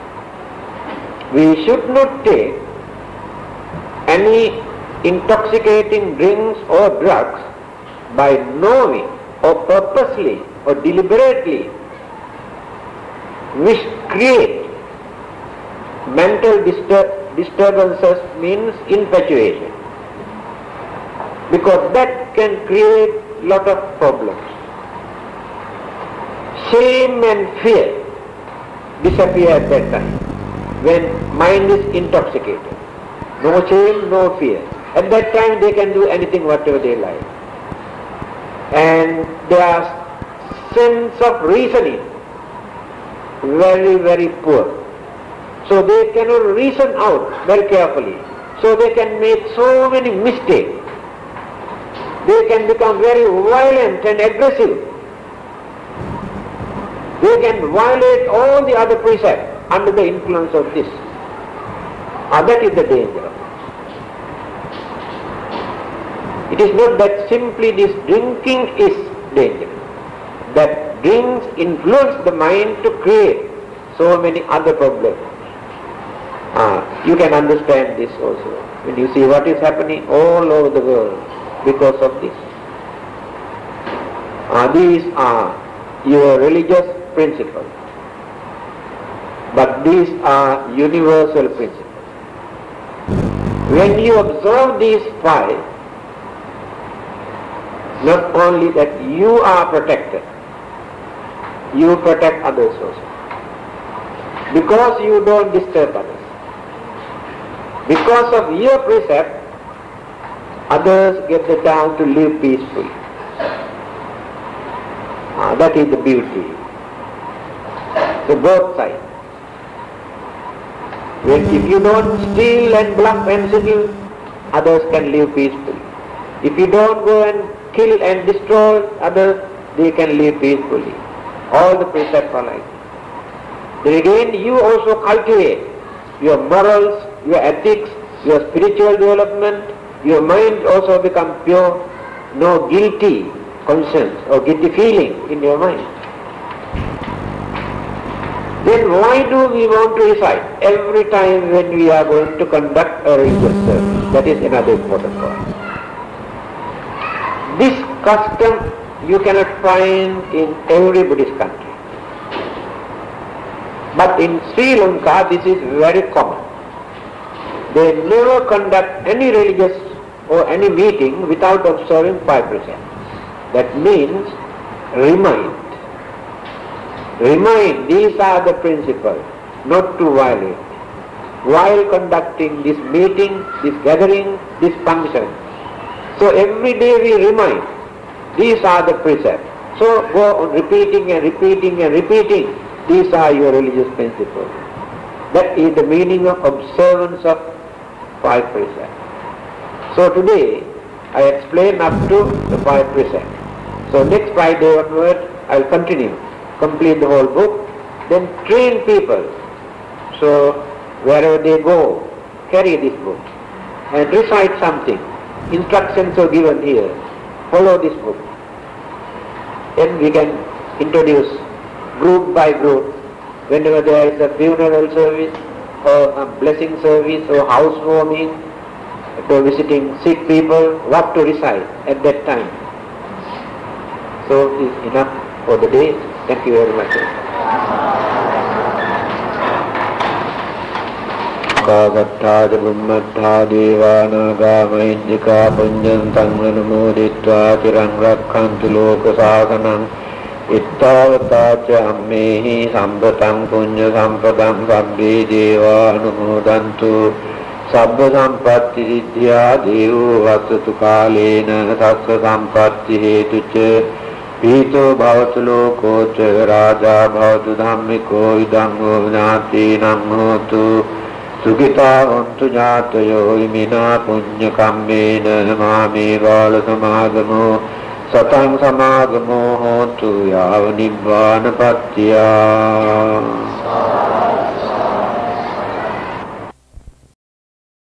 we should not take any intoxicating drinks or drugs by knowing or purposely or deliberately which create mental distur- disturbances, means infatuation, because that can create lot of problems. Shame and fear disappear at that time when mind is intoxicated. No shame, no fear. At that time they can do anything whatever they like. And their sense of reasoning very, very poor. So they cannot reason out very carefully. So they can make so many mistakes. They can become very violent and aggressive. They can violate all the other precepts under the influence of this. Ah, that is the danger. It is not that simply this drinking is dangerous. That drinks influence the mind to create so many other problems. Ah, you can understand this also when you see what is happening all over the world because of this. Ah, these are your religious principles, but these are universal principles. When you observe these five, not only that you are protected, you protect others also. Because you don't disturb others. Because of your precept, others get the chance to live peacefully. Ah, that is the beauty. So both sides. When if you don't steal and bluff and steal, others can live peacefully. If you don't go and kill and destroy others, they can live peacefully. All the precepts are like that. Then again, you also cultivate your morals, your ethics, your spiritual development. Your mind also becomes pure. No guilty conscience or guilty feeling in your mind. Then why do we want to recite every time when we are going to conduct a religious service? That is another important point. This custom you cannot find in every Buddhist country. But in Sri Lanka this is very common. They never conduct any religious or any meeting without observing five precepts. That means remind. Remind, these are the principles, not to violate. While conducting this meeting, this gathering, this function. So every day we remind, these are the precepts. So go on repeating and repeating and repeating, these are your religious principles. That is the meaning of observance of five precepts. So today I explain up to the five precepts. So next Friday onward I will continue, complete the whole book, then train people. So wherever they go, carry this book and recite something. Instructions are given here. Follow this book. Then we can introduce group by group. Whenever there is a funeral service or a blessing service or housewarming, or visiting sick people, what to recite at that time. So it is enough for the day. Thank you very much. Kagattha Brahmattha Devanaga Mahindika Punjan Tanganamoditva Tirang Rakkantu Loka Sasanam ittavata ca ammehi sampatam punya sampadam sabbe devanumodantu sabba sampatti siddhya devo vasatu kalena sassa sampatti hetuca pito bhavatu lokoca raja bhavatu dhammiko idammo jnatinam hotu sukita hontu jnatayo imina punya kammena mame bala samagamo satang samagamo hontu yava nibbana pattiya